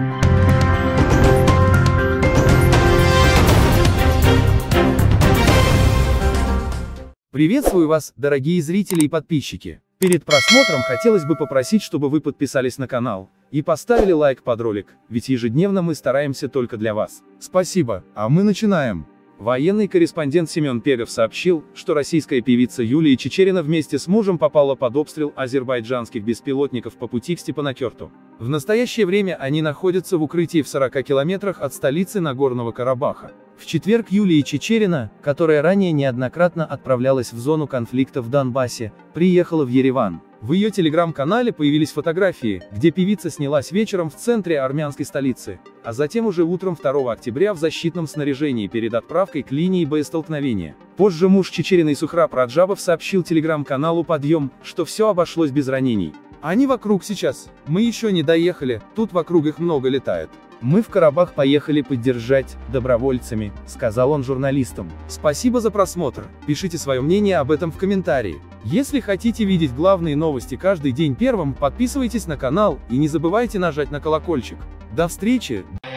Приветствую вас, дорогие зрители и подписчики. Перед просмотром хотелось бы попросить, чтобы вы подписались на канал и поставили лайк под ролик, ведь ежедневно мы стараемся только для вас. Спасибо, а мы начинаем. Военный корреспондент Семен Пегов сообщил, что российская певица Юлия Чичерина вместе с мужем попала под обстрел азербайджанских беспилотников по пути к Степанакерту. В настоящее время они находятся в укрытии в 40 километрах от столицы Нагорного Карабаха. В четверг Юлия Чичерина, которая ранее неоднократно отправлялась в зону конфликта в Донбассе, приехала в Ереван. В ее телеграм-канале появились фотографии, где певица снялась вечером в центре армянской столицы, а затем уже утром 2 октября в защитном снаряжении перед отправкой к линии боестолкновения. Позже муж Чичериной Сухраб Раджабов сообщил телеграм-каналу «Подъем», что все обошлось без ранений. «Они вокруг сейчас, мы еще не доехали, тут вокруг их много летает. Мы в Карабах поехали поддержать добровольцами», — сказал он журналистам. Спасибо за просмотр, пишите свое мнение об этом в комментарии. Если хотите видеть главные новости каждый день первым, подписывайтесь на канал и не забывайте нажать на колокольчик. До встречи!